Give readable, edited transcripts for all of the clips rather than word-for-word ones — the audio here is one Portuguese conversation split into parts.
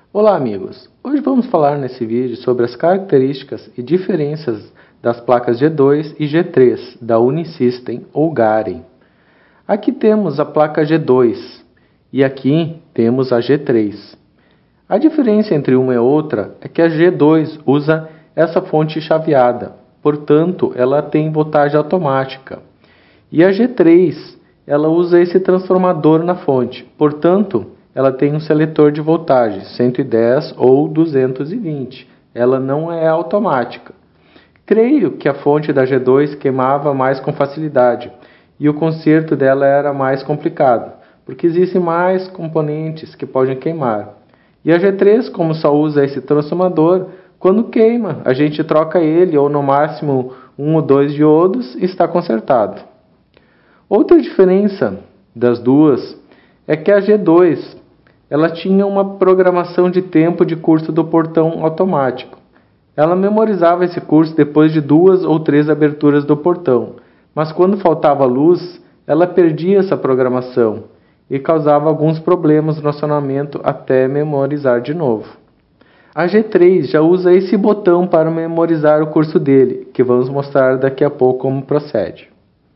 Olá amigos, hoje vamos falar nesse vídeo sobre as características e diferenças das placas G2 e G3 da Unisystem ou Garen. Aqui temos a placa G2 e aqui temos a G3. A diferença entre uma e outra é que a G2 usa essa fonte chaveada, portanto ela tem voltagem automática. E a G3 ela usa esse transformador na fonte, portanto ela tem um seletor de voltagem 110 ou 220. Ela não é automática. Creio que a fonte da G2 queimava mais com facilidade e o conserto dela era mais complicado, porque existem mais componentes que podem queimar. E a G3, como só usa esse transformador, quando queima, a gente troca ele ou no máximo 1 ou 2 diodos e está consertado. Outra diferença das duas é que a G2 ela tinha uma programação de tempo de curso do portão automático. Ela memorizava esse curso depois de 2 ou 3 aberturas do portão, mas quando faltava luz, ela perdia essa programação e causava alguns problemas no acionamento até memorizar de novo. A G3 já usa esse botão para memorizar o curso dele, que vamos mostrar daqui a pouco como procede.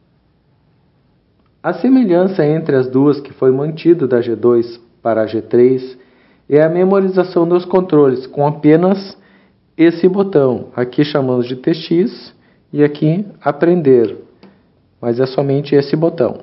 A semelhança entre as duas que foi mantido da G2 para a G3 é a memorização dos controles com apenas esse botão. Aqui chamamos de TX e aqui aprender, mas é somente esse botão.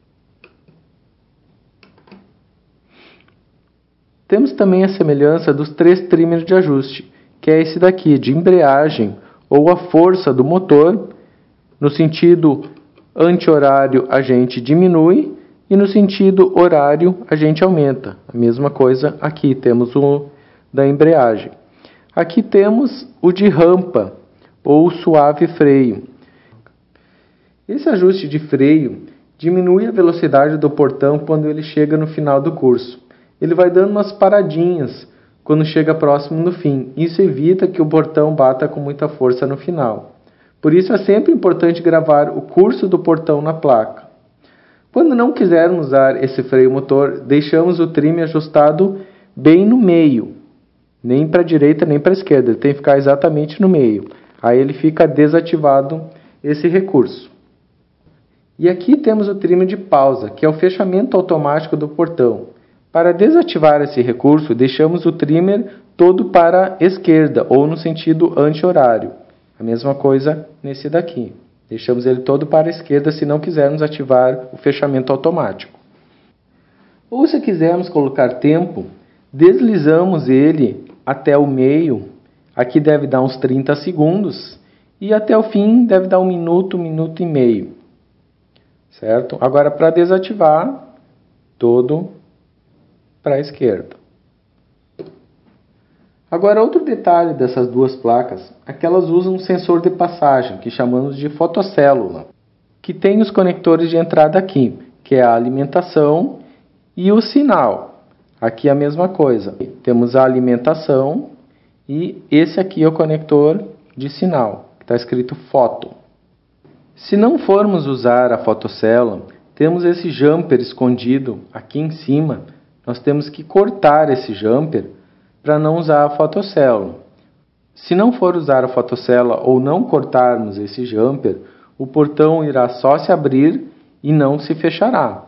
Temos também a semelhança dos 3 trimmers de ajuste, que é esse daqui de embreagem ou a força do motor. No sentido anti-horário a gente diminui e no sentido horário a gente aumenta. A mesma coisa aqui, temos o da embreagem. Aqui temos o de rampa ou suave freio. Esse ajuste de freio diminui a velocidade do portão quando ele chega no final do curso. Ele vai dando umas paradinhas quando chega próximo do fim. Isso evita que o portão bata com muita força no final. Por isso é sempre importante gravar o curso do portão na placa. Quando não quisermos usar esse freio motor, deixamos o trimmer ajustado bem no meio. Nem para a direita nem para a esquerda, ele tem que ficar exatamente no meio. Aí ele fica desativado esse recurso. E aqui temos o trimmer de pausa, que é o fechamento automático do portão. Para desativar esse recurso, deixamos o trimmer todo para a esquerda ou no sentido anti-horário. A mesma coisa nesse daqui. Deixamos ele todo para a esquerda se não quisermos ativar o fechamento automático. Ou se quisermos colocar tempo, deslizamos ele até o meio. Aqui deve dar uns 30 segundos. E até o fim deve dar 1 minuto, 1 minuto e meio. Certo? Agora para desativar, todo para a esquerda. Agora outro detalhe dessas duas placas é que elas usam um sensor de passagem, que chamamos de fotocélula, que tem os conectores de entrada aqui, que é a alimentação e o sinal. Aqui é a mesma coisa, temos a alimentação e esse aqui é o conector de sinal, que está escrito foto. Se não formos usar a fotocélula, temos esse jumper escondido aqui em cima. Nós temos que cortar esse jumper para não usar a fotocélula. Se não for usar a fotocélula ou não cortarmos esse jumper, o portão irá só se abrir e não se fechará.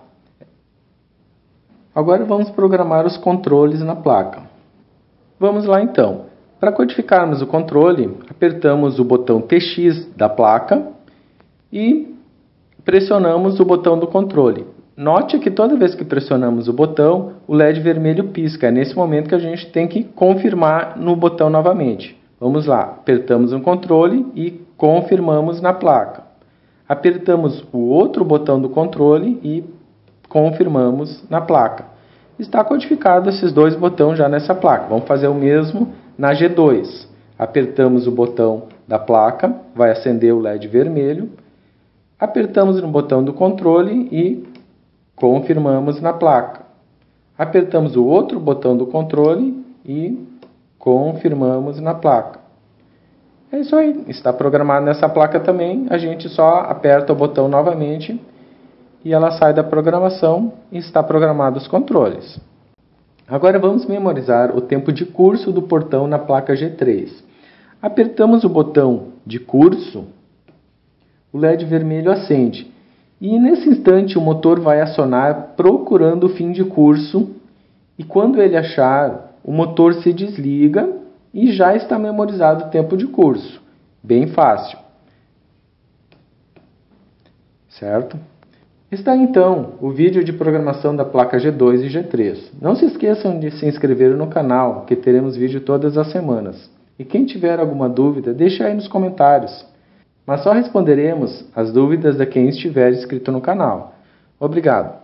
Agora vamos programar os controles na placa. Vamos lá então. Para codificarmos o controle, apertamos o botão TX da placa e pressionamos o botão do controle. Note que toda vez que pressionamos o botão, o LED vermelho pisca. É nesse momento que a gente tem que confirmar no botão novamente. Vamos lá, apertamos o controle e confirmamos na placa. Apertamos o outro botão do controle e confirmamos na placa. Está codificado esses 2 botões já nessa placa. Vamos fazer o mesmo na G2. Apertamos o botão da placa, vai acender o LED vermelho. Apertamos no botão do controle e confirmamos na placa. Apertamos o outro botão do controle e confirmamos na placa. É isso aí. Está programado nessa placa também. A gente só aperta o botão novamente e ela sai da programação e está programado os controles. Agora vamos memorizar o tempo de curso do portão na placa G3. Apertamos o botão de curso, o LED vermelho acende. E nesse instante o motor vai acionar procurando o fim de curso. E quando ele achar, o motor se desliga e já está memorizado o tempo de curso. Bem fácil. Certo? Está então o vídeo de programação da placa G2 e G3. Não se esqueçam de se inscrever no canal, que teremos vídeo todas as semanas. E quem tiver alguma dúvida, deixe aí nos comentários. Mas só responderemos as dúvidas de quem estiver inscrito no canal. Obrigado!